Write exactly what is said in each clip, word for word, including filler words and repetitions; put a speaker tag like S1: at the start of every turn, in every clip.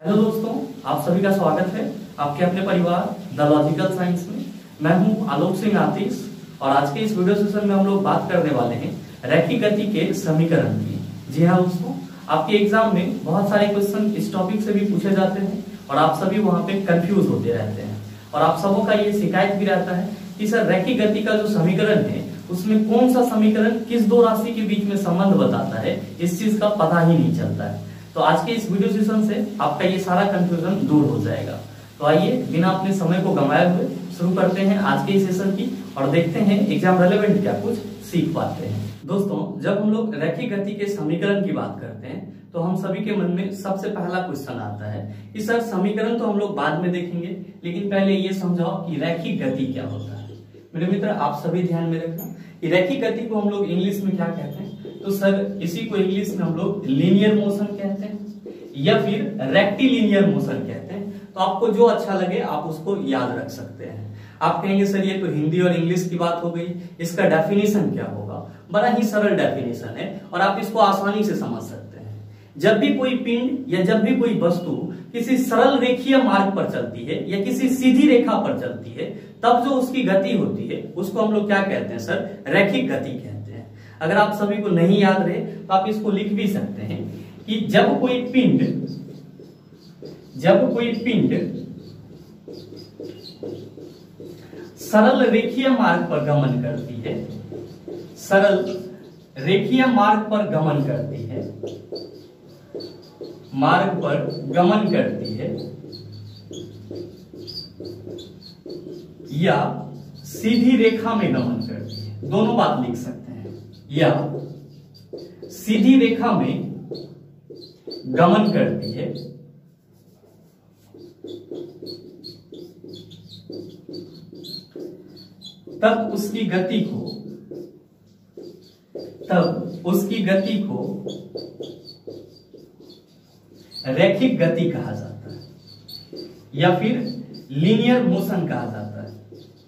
S1: Hello दोस्तों, आप सभी का स्वागत है आपके अपने परिवार द लॉजिकल साइंस में। मैं हूं आलोक सिंह आतिश और आज के इस वीडियो सेशन में हम लोग बात करने वाले हैं रैखिक गति के समीकरण की। जी हाँ दोस्तों, आपके एग्जाम में बहुत सारे क्वेश्चन इस टॉपिक से भी पूछे जाते हैं और आप सभी वहां पे कंफ्यूज होते रहते हैं और आप सबों का ये शिकायत भी रहता है कि सर रैखिक गति का जो समीकरण है उसमें कौन सा समीकरण किस दो राशि के बीच में संबंध बताता है, इस चीज का पता ही नहीं चलता है। तो आज के इस वीडियो सेशन से आपका ये सारा कंफ्यूजन दूर हो जाएगा। तो आइए बिना अपने समय को गंवाए हुए शुरू करते हैं आज के इस सेशन की और देखते हैं एग्जाम रेलेवेंट क्या कुछ सीख पाते हैं। दोस्तों, जब हम लोग रैखिक गति के समीकरण की बात करते हैं तो हम सभी के मन में सबसे पहला क्वेश्चन आता है कि सर समीकरण तो हम लोग बाद में देखेंगे, लेकिन पहले ये समझाओ कि रैखिक गति क्या होता है। मेरे मित्र, आप सभी ध्यान में रखना कि रैखिक गति को हम लोग इंग्लिश में क्या कहते हैं। तो सर इसी को इंग्लिश में हम लोग लीनियर मोशन कहते हैं या फिर रेक्टिलिनियर मोशन कहते हैं। तो आपको जो अच्छा लगे आप उसको याद रख सकते हैं। आप कहेंगे सर ये तो हिंदी और इंग्लिश की बात हो गई, इसका डेफिनेशन क्या होगा। बड़ा ही सरल डेफिनेशन है और आप इसको आसानी से समझ सकते हैं। जब भी कोई पिंड या जब भी कोई वस्तु किसी सरल रेखीय मार्ग पर चलती है या किसी सीधी रेखा पर चलती है, तब जो उसकी गति होती है उसको हम लोग क्या कहते हैं सर, रैखिक गति कहते हैं। अगर आप सभी को नहीं याद रहे तो आप इसको लिख भी सकते हैं कि जब कोई पिंड जब कोई पिंड सरल रेखीय मार्ग पर गमन करती है सरल रेखीय मार्ग पर गमन करती है मार्ग पर गमन करती है या सीधी रेखा में गमन करती है, दोनों बात लिख सकते हैं, या सीधी रेखा में गमन करती है तब उसकी गति को तब उसकी गति को रैखिक गति कहा जाता है या फिर लीनियर मोशन कहा जाता है,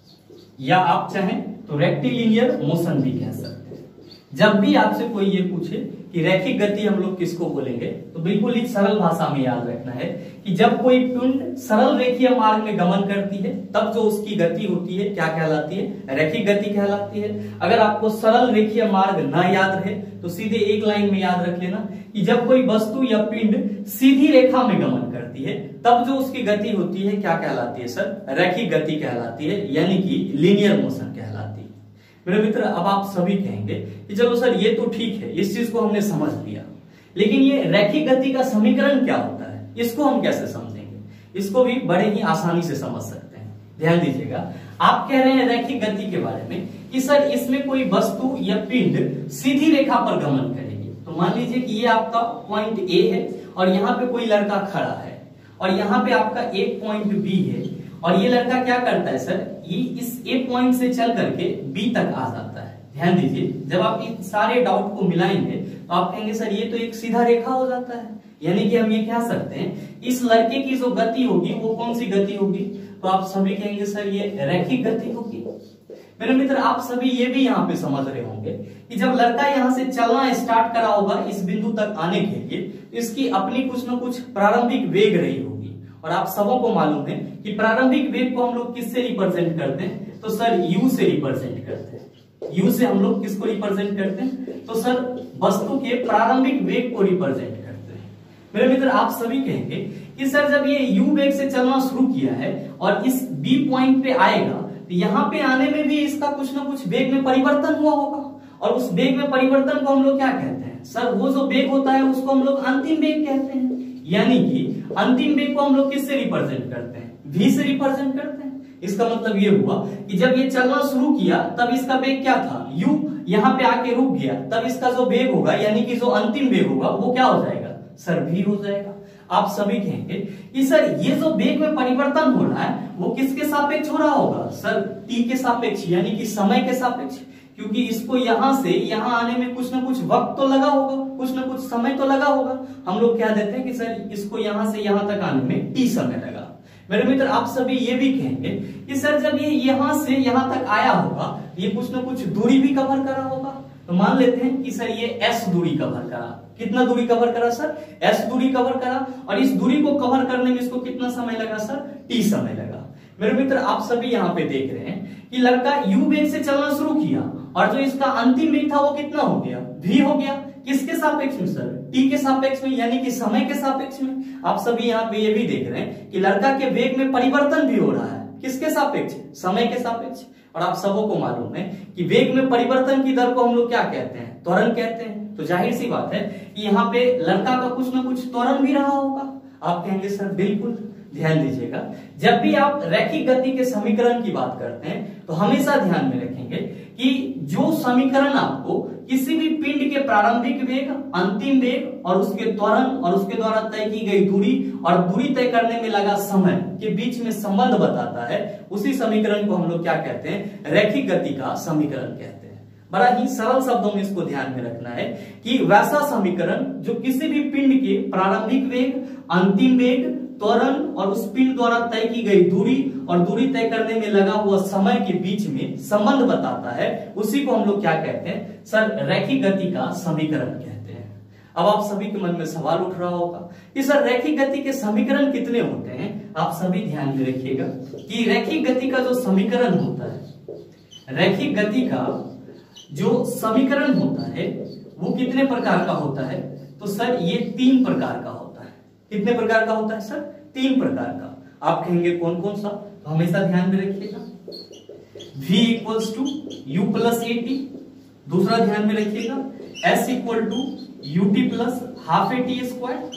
S1: या आप चाहें तो रेक्टिलिनियर मोशन भी कह सकते हैं। जब भी आपसे कोई ये पूछे कि रैखिक गति हम लोग किसको बोलेंगे, तो बिल्कुल ही सरल भाषा में याद रखना है कि जब कोई पिंड सरल रेखीय मार्ग में गमन करती है तब जो उसकी गति होती है क्या कहलाती है, रैखिक गति कहलाती है। अगर आपको सरल रेखीय मार्ग ना याद रहे तो सीधे एक लाइन में याद रख लेना कि जब कोई वस्तु या पिंड सीधी रेखा में गमन करती है तब जो उसकी गति होती है क्या कहलाती है सर, रैखिक गति कहलाती है, यानी कि लीनियर मोशन कहलाती है। मेरे मित्र, अब आप सभी कहेंगे कि चलो सर ये तो ठीक है, इस चीज को हमने समझ लिया, लेकिन ये रैखिक गति का समीकरण क्या होता है, इसको हम कैसे समझेंगे। इसको भी बड़े ही आसानी से समझ सकते हैं। ध्यान दीजिएगा, आप कह रहे हैं रैखिक गति के बारे में कि सर इसमें कोई वस्तु या पिंड सीधी रेखा पर गमन करेगी। तो मान लीजिए कि ये आपका पॉइंट ए है और यहाँ पे कोई लड़का खड़ा है और यहाँ पे आपका एक पॉइंट बी है और ये लड़का क्या करता है सर, ये इस ए पॉइंट से चल करके बी तक आ जाता है। ध्यान दीजिए, जब आप इन सारे डाउट को मिलाएंगे तो आप कहेंगे सर ये तो एक सीधा रेखा हो जाता है, यानी कि हम ये कह सकते हैं इस लड़के की जो गति होगी वो कौन सी गति होगी, तो आप सभी कहेंगे सर ये रैखिक गति होगी। मेरे मित्र, आप सभी ये भी यहाँ पे समझ रहे होंगे कि जब लड़का यहाँ से चलना स्टार्ट करा होगा इस बिंदु तक आने के लिए, इसकी अपनी कुछ ना कुछ प्रारंभिक वेग रही होगी और आप सबों को मालूम है कि प्रारंभिक वेग को हम लोग किससे रिप्रेजेंट करते हैं, तो सर यू से रिप्रेजेंट करते हैं। यू से हम लोग किसको रिप्रेजेंट करते हैं, तो सर वस्तु के प्रारंभिक वेग को रिप्रेजेंट करते हैं। मेरे मित्र, आप सभी कहेंगे कि सर जब ये यू वेग से चलना शुरू किया है और इस बी पॉइंट पे आएगा तो यहाँ पे आने में भी इसका कुछ ना कुछ वेग में परिवर्तन हुआ होगा और उस वेग में परिवर्तन को हम लोग क्या कहते हैं सर, वो जो वेग होता है उसको हम लोग अंतिम वेग कहते हैं। यानी कि अंतिम वेग को हम लोग किससे रिप्रेजेंट करते हैं, v से रिप्रेजेंट करते हैं। इसका मतलब ये हुआ कि जब ये चलना शुरू किया तब इसका वेग क्या था, u, यहाँ पे आके रुक गया, तब इसका जो वेग होगा यानी कि जो अंतिम वेग होगा वो क्या हो जाएगा सर, v हो जाएगा। आप सभी कहेंगे कि सर ये जो वेग में परिवर्तन हो रहा है वो किसके सापेक्ष हो रहा होगा सर, t के सापेक्ष, यानी कि समय के सापेक्ष, क्योंकि इसको यहां से यहां आने में कुछ ना कुछ वक्त तो लगा होगा, कुछ ना कुछ समय तो लगा होगा। हम लोग क्या देते हैं कि सर इसको यहां से यहां तक आने में टी समय लगा। मेरे मित्र, आप सभी ये भी कहेंगे कि सर जब ये यहां से यहां तक आया होगा ये कुछ ना कुछ दूरी भी कवर करा होगा। तो मान लेते हैं कि सर ये एस दूरी कवर करा, कितना दूरी कवर करा सर, एस दूरी कवर करा, और इस दूरी को कवर करने में इसको कितना समय लगा सर, टी समय लगा। मेरे मित्र आप सभी यहाँ पे देख रहे हैं कि लड़का यू वेग से चलना शुरू किया और जो इसका अंतिम वेग था वो कितना हो गया, वी हो गया। किसके सापेक्ष में सर, टी के सापेक्ष में, यानी कि समय के सापेक्ष में। आप सभी यहाँ पे ये भी देख रहे हैं कि लड़का के वेग में परिवर्तन भी हो रहा है, किसके सापेक्ष, समय के सापेक्ष। और आप सबों को मालूम है कि वेग में परिवर्तन की दर को हम लोग क्या कहते हैं, त्वरण कहते हैं। तो जाहिर सी बात है कि यहाँ पे लड़का का कुछ ना कुछ त्वरण भी रहा होगा। आप कहेंगे सर बिल्कुल, ध्यान दीजिएगा, जब भी आप रैखिक गति के समीकरण की बात करते हैं तो हमेशा ध्यान में रखेंगे कि जो समीकरण आपको किसी भी पिंड के प्रारंभिक वेग, अंतिम वेग और उसके त्वरण और उसके द्वारा तय की गई दूरी और दूरी तय करने में लगा समय के बीच में संबंध बताता है, उसी समीकरण को हम लोग क्या कहते हैं, रैखिक गति का समीकरण कहते हैं। बड़ा ही सरल शब्दों में इसको ध्यान में रखना है कि वैसा समीकरण जो किसी भी पिंड के प्रारंभिक वेग, अंतिम वेग, त्वरण और उस पिंड द्वारा तय की गई दूरी और दूरी तय करने में लगा हुआ समय के बीच में संबंध बताता है, उसी को हम लोग क्या कहते हैं सर, रैखिक गति का समीकरण कहते हैं। अब आप सभी के मन में सवाल उठ रहा होगा कि सर रैखिक गति के समीकरण कितने होते हैं। आप सभी ध्यान में रखिएगा कि रैखिक गति का जो समीकरण होता है, रैखिक गति का जो समीकरण होता है वो कितने प्रकार का होता है, तो सर ये तीन प्रकार का होता है। कितने प्रकार का होता है सर, तीन प्रकार का। आप कहेंगे कौन कौन सा, तो हमेशा ध्यान में रखिएगा v equals to u plus a t, दूसरा ध्यान में रखिएगा s equal to u t plus half a t square,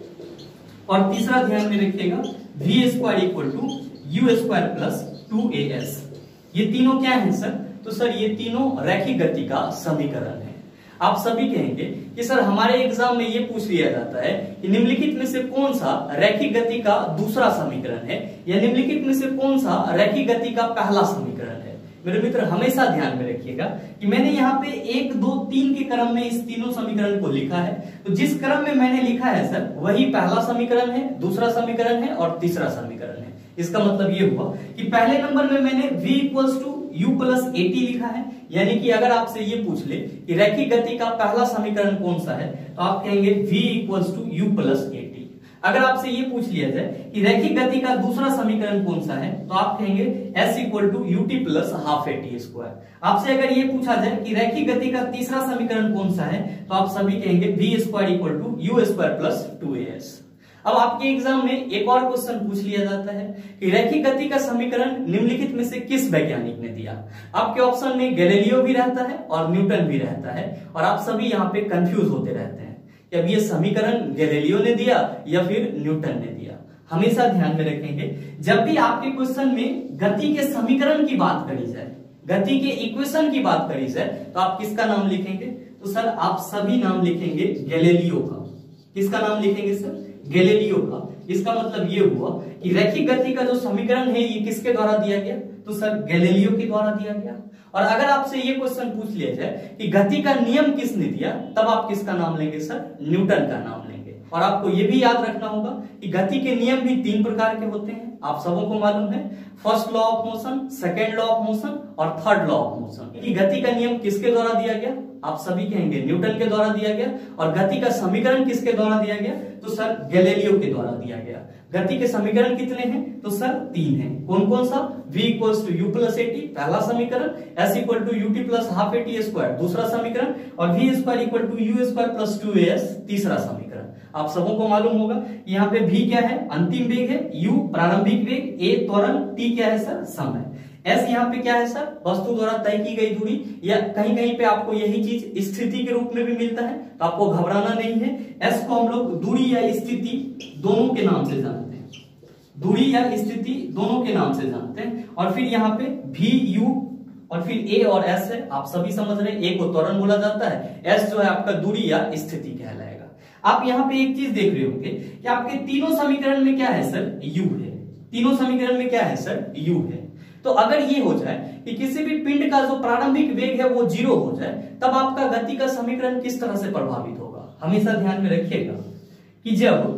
S1: और तीसरा ध्यान में रखिएगा v square equal to u square plus two a s. ये तीनों क्या है सर, तो सर ये तीनों रैखिक गति का समीकरण है। आप सभी कहेंगे कि सर हमारे एग्जाम में ये पूछ लिया जाता है कि निम्नलिखित में से कौन सा रैखिक गति का दूसरा समीकरण है, या निम्नलिखित में से कौन सा रैखिक गति का पहला समीकरण है। मेरे मित्र हमेशा ध्यान में रखिएगा कि मैंने यहाँ पे एक दो तीन के क्रम में इस तीनों समीकरण को लिखा है। तो जिस क्रम में मैंने लिखा है सर वही पहला समीकरण है, दूसरा समीकरण है और तीसरा समीकरण है। इसका मतलब ये हुआ कि पहले नंबर में मैंने v equals to u plus a t लिखा है, यानी कि अगर आपसे ये पूछ ले कि रैखिक गति का पहला समीकरण कौन सा है, तो आप कहेंगे v equals to u plus a t. अगर आपसे ये पूछ लिया जाए कि रैखिक गति का दूसरा समीकरण कौन सा है, तो आप कहेंगे s equal to u t plus half a t square. आपसे अगर ये पूछा जाए कि रैखिक गति का तीसरा समीकरण कौन सा है, तो आप सभी कहेंगे v square equal to u square plus two a s. अब आपके एग्जाम में एक और क्वेश्चन पूछ लिया जाता है कि रैखिक गति का समीकरण निम्नलिखित में से किस वैज्ञानिक ने दिया। आपके ऑप्शन में गैलीलियो भी रहता है और न्यूटन भी रहता है, और आप सभी यहाँ पे कंफ्यूज होते रहते हैं कि अब ये समीकरण गैलीलियो ने दिया या फिर न्यूटन ने दिया। हमेशा ध्यान में रखेंगे जब भी आपके क्वेश्चन में गति के समीकरण की बात करी जाए, गति के इक्वेशन की बात करी जाए, तो आप किसका नाम लिखेंगे, तो सर आप सभी नाम लिखेंगे गैलीलियो का। किसका नाम लिखेंगे सर, गैलीलियो का। इसका मतलब ये हुआ कि रैखिक गति का जो समीकरण है ये किसके द्वारा दिया गया, तो सर गैलीलियो के द्वारा दिया गया। और अगर आपसे ये क्वेश्चन पूछ लिया जाए कि गति का नियम किसने दिया, तब आप किसका नाम लेंगे सर, न्यूटन का नाम लेंगे। और आपको ये भी याद रखना होगा कि गति के नियम भी तीन प्रकार के होते हैं, आप सबों को मालूम है, first law of motion, second law of motion और थर्ड लॉ ऑफ मोशन। कि गति का नियम किसके द्वारा दिया गया, आप सभी कहेंगे न्यूटन के द्वारा दिया गया। और गति का समीकरण किसके द्वारा दिया गया, तो सर गैलीलियो के द्वारा दिया गया। गति के समीकरण कितने हैं, तो सर तीन हैं। कौन कौन सा, v equals to u plus a t पहला समीकरण, s equal to u t plus half a t square दूसरा समीकरण, और v square equal to u square plus two a s तीसरा समीकरण। आप सबों को मालूम होगा यहाँ पे v क्या है, अंतिम वेग है, u प्रारंभिक वेग, a त्वरण, t क्या है सर, समय, s यहाँ पे क्या है सर, वस्तु द्वारा तय की गई दूरी, या कहीं कहीं पे आपको यही चीज स्थिति के रूप में भी मिलता है, तो आपको घबराना नहीं है। s को हम लोग दूरी या स्थिति दोनों के नाम से जानते हैं, दूरी या स्थिति दोनों के नाम से जानते हैं। और फिर यहाँ पे v u और फिर a और s है, आप सभी समझ रहे हैं, a को त्वरण बोला जाता है, s जो है आपका दूरी या स्थिति कहलाएगा। आप यहाँ पे एक चीज देख रहे होंगे कि आपके तीनों समीकरण में क्या है सर, u है, तीनों समीकरण में क्या है सर, u है। तो अगर ये हो जाए कि किसी भी पिंड का जो प्रारंभिक वेग है वो जीरो हो जाए, तब आपका गति का समीकरण किस तरह से प्रभावित होगा। हमेशा ध्यान में रखिएगा कि जब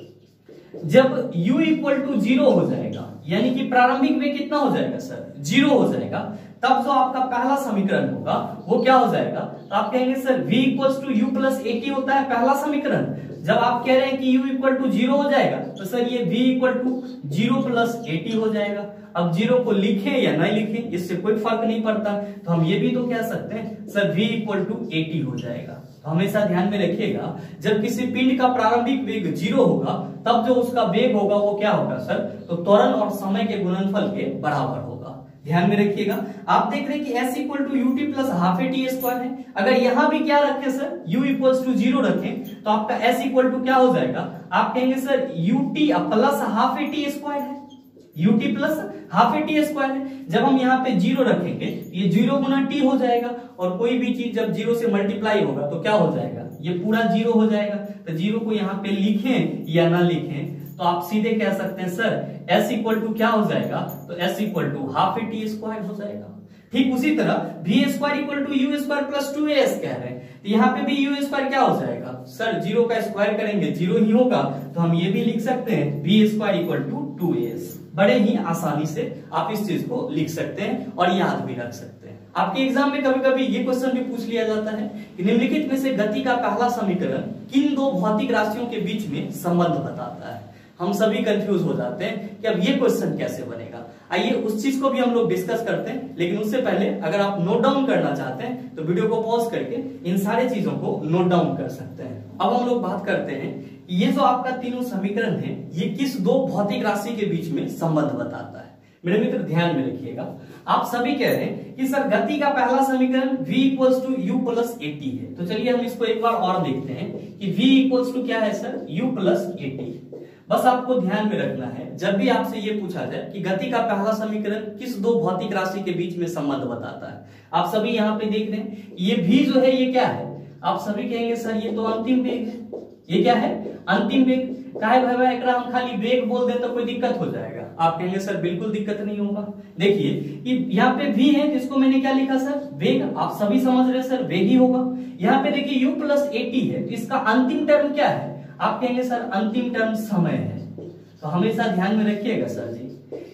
S1: जब u इक्वल टू जीरो हो जाएगा, यानी कि प्रारंभिक वेग कितना हो जाएगा सर, जीरो हो जाएगा, तब जो आपका पहला समीकरण होगा वो क्या हो जाएगा, तो आप कहेंगे sir v equals to u plus a t होता है पहला समीकरण। जब आप कह रहे हैं कि u इक्वल टू जीरो हो जाएगा तो सर ये v equal to zero plus a t हो जाएगा। अब जीरो को लिखें या नहीं लिखें इससे कोई फर्क नहीं पड़ता, तो हम ये भी तो कह सकते हैं sir v equal to a t हो जाएगा। तो हमेशा ध्यान में रखिएगा जब किसी पिंड का प्रारंभिक वेग जीरो होगा तब जो उसका वेग होगा वो क्या होगा सर, तो त्वरण और समय के गुणनफल के बराबर होगा। ध्यान में रखिएगा। आप देख रहे हैं कि s equal to u t plus half a t square है। अगर यहां भी क्या रखें sir, u equals to zero रखें तो आपका s इक्वल टू क्या हो जाएगा, आप कहेंगे sir u t plus half a t square है, u t plus half a t square है। जब हम यहाँ पे जीरो रखेंगे ये जीरो गुना टी हो जाएगा, और कोई भी चीज जब जीरो से मल्टीप्लाई होगा तो क्या हो जाएगा, ये पूरा जीरो हो जाएगा। तो जीरो को यहाँ पे लिखें या ना लिखें तो आप सीधे कह सकते हैं सर s इक्वल टू क्या हो जाएगा, तो s equal to half a t square हो जाएगा। ठीक उसी तरह v square equal to u square plus two s कह रहे हैं, तो यहाँ पे भी यू स्क्वायर क्या हो जाएगा सर, जीरो का स्क्वायर करेंगे जीरो ही होगा, तो हम ये भी लिख सकते हैं v square equal to two s. बड़े ही आसानी से आप इस चीज को लिख सकते हैं और याद भी रख सकते हैं। आपके एग्जाम में कभी कभी ये क्वेश्चन भी पूछ लिया जाता है कि निम्नलिखित में से गति का पहला समीकरण किन दो भौतिक राशियों के बीच में संबंध बताता है। हम सभी कंफ्यूज हो जाते हैं कि अब ये क्वेश्चन कैसे बनेगा। आइए उस चीज को भी हम लोग डिस्कस करते हैं, लेकिन उससे पहले अगर आप नोट डाउन करना चाहते हैं तो वीडियो को पॉज करके इन सारे चीजों को नोट डाउन कर सकते हैं। अब हम लोग बात करते हैं ये जो आपका तीनों समीकरण है ये किस दो भौतिक राशि के बीच में संबंध बताता है। मेरे मित्र ध्यान में रखिएगा, आप सभी कह रहे हैं कि सर गति का पहला समीकरण v equals to u plus a t है। तो चलिए हम इसको एक बार और देखते हैं कि v इक्वल्स टू क्या है सर, u प्लस एटी। बस आपको ध्यान में रखना है जब भी आपसे ये पूछा जाए कि गति का पहला समीकरण किस दो भौतिक राशि के बीच में संबंध बताता है। आप सभी यहाँ पे देख रहे हैं ये v जो है ये क्या है, आप सभी कहेंगे सर ये तो अंतिम वेग है। ये क्या है, अंतिम वेग। काहे भाई भाई एकरा हम खाली वेग बोल दें तो कोई दिक्कत हो जाएगा। आप कहेंगे सर बिल्कुल दिक्कत नहीं होगा। देखिए कि यहाँ पे v है जिसको मैंने क्या लिखा सर, वेग। आप सभी समझ रहे हैं सर वेग ही होगा। यहाँ पे देखिए u प्लस एटी है तो इसका अंतिम टर्म क्या है, आप कहेंगे सर अंतिम टर्म समय है। तो हमेशा ध्यान में रखिएगा सर जी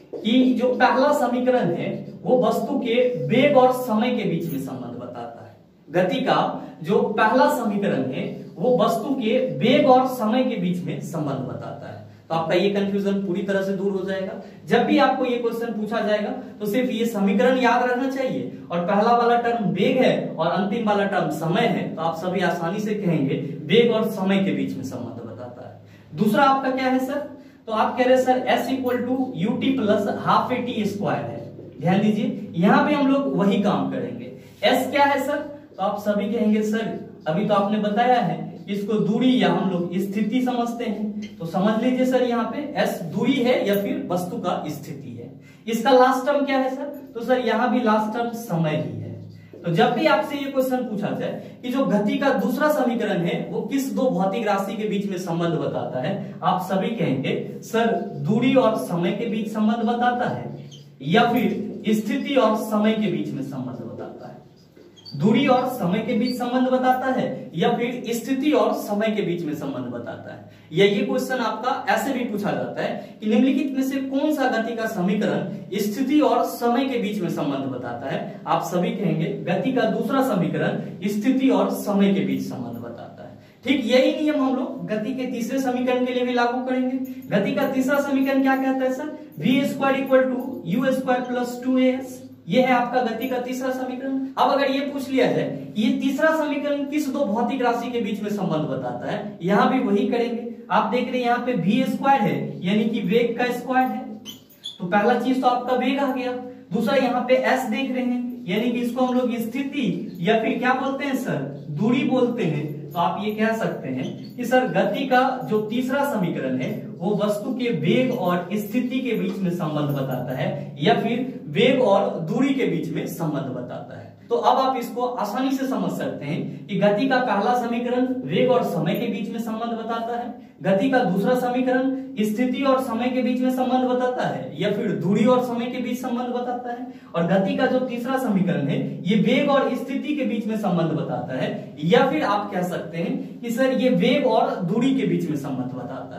S1: कि जो पहला समीकरण है वो वस्तु के वेग और समय के बीच में संबंध बताता है। गति का जो पहला समीकरण है वो वस्तु के वेग और समय के बीच में संबंध बताता है। तो आपका ये कंफ्यूजन पूरी तरह से दूर हो जाएगा। जब भी आपको ये क्वेश्चन पूछा जाएगा तो सिर्फ ये समीकरण याद रहना चाहिए और पहला वाला टर्म वेग है और अंतिम वाला टर्म समय है, तो आप सभी आसानी से कहेंगे वेग और समय के बीच में संबंध बताता है। दूसरा आपका क्या है सर, तो आप कह रहे हैं sir s equal to u t plus half a t square है। ध्यान दीजिए यहाँ पे हम लोग वही काम करेंगे। s क्या है सर, तो आप सभी कहेंगे सर अभी तो आपने बताया है इसको दूरी या हम लोग स्थिति समझते हैं, तो समझ लीजिए सर यहाँ पे s दूरी है या फिर वस्तु का स्थिति है। इसका लास्ट टर्म क्या है सर, तो सर यहाँ भी लास्ट टर्म समय ही है। तो जब भी आपसे ये क्वेश्चन पूछा जाए कि जो गति का दूसरा समीकरण है वो किस दो भौतिक राशि के बीच में संबंध बताता है, आप सभी कहेंगे सर दूरी और समय के बीच संबंध बताता है या फिर स्थिति और समय के बीच में संबंध बताता है। दूरी और समय के बीच संबंध बताता है या फिर स्थिति और समय के बीच में संबंध बताता है। या ये क्वेश्चन आपका ऐसे भी पूछा जाता है कि निम्नलिखित में से कौन सा गति का समीकरण स्थिति और समय के बीच में संबंध बताता है। आप सभी कहेंगे गति का दूसरा समीकरण स्थिति और समय के बीच संबंध बताता है। ठीक यही नियम हम लोग गति के तीसरे समीकरण के लिए भी लागू करेंगे। गति का तीसरा समीकरण क्या कहता है sir, v square equal to u square plus two s. ये है आपका गति का तीसरा समीकरण। अब अगर ये पूछ लिया जाए ये तीसरा समीकरण किस दो भौतिक राशि के बीच में संबंध बताता है, यहाँ भी वही करेंगे। आप देख रहे हैं यहाँ पे v स्क्वायर है यानी कि वेग का स्क्वायर है, तो पहला चीज तो आपका वेग आ गया। दूसरा यहाँ पे s देख रहे हैं यानी कि इसको हम लोग स्थिति या फिर क्या बोलते हैं सर, दूरी बोलते हैं। तो आप ये कह सकते हैं कि सर गति का जो तीसरा समीकरण है वो वस्तु के वेग और स्थिति के बीच में संबंध बताता है या फिर वेग और दूरी के बीच में संबंध बताता है। तो अब आप इसको आसानी से समझ सकते हैं कि गति का पहला समीकरण वेग और समय के बीच में संबंध बताता है, गति का दूसरा समीकरण स्थिति और समय के बीच में संबंध बताता है या फिर दूरी और समय के बीच संबंध बताता है, और गति का जो तीसरा समीकरण है ये वेग और स्थिति के बीच में संबंध बताता है या फिर आप कह सकते हैं कि सर ये वेग और दूरी के बीच में संबंध बताता है।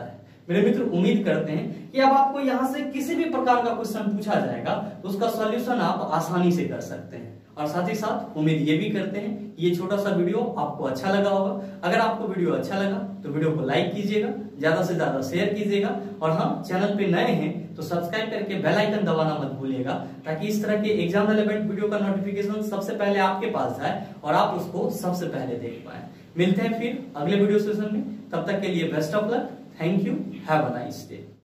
S1: मेरे मित्र उम्मीद करते हैं कि अब आपको यहां से किसी भी प्रकार का क्वेश्चन पूछा जाएगा तो उसका सॉल्यूशन आप आसानी से कर सकते हैं। और साथ ही साथ उम्मीद ये भी करते हैं कि ये छोटा सा वीडियो आपको अच्छा लगा होगा। अगर आपको वीडियो अच्छा लगा तो वीडियो को लाइक कीजिएगा, ज्यादा से ज्यादा शेयर कीजिएगा, और हाँ, चैनल पे नए हैं तो सब्सक्राइब करके बेल आइकन दबाना मत भूलिएगा, ताकि इस तरह के एग्जाम रिलेवेंट वीडियो का नोटिफिकेशन सबसे पहले आपके पास जाए और आप उसको सबसे पहले देख पाए। मिलते हैं फिर अगले वीडियो सेशन में, तब तक के लिए best of luck, thank you, have a nice day.